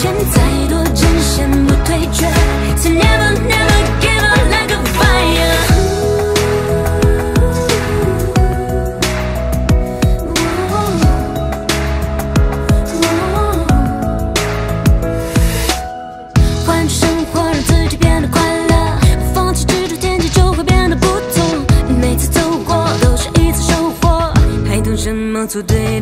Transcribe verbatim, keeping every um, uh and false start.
前，再多艰险不退却。So never never give up like a fire。换句生活，让自己变得快乐，不放弃执着，天气就会变得不同。每次走过都是一次收获，还等什么做对的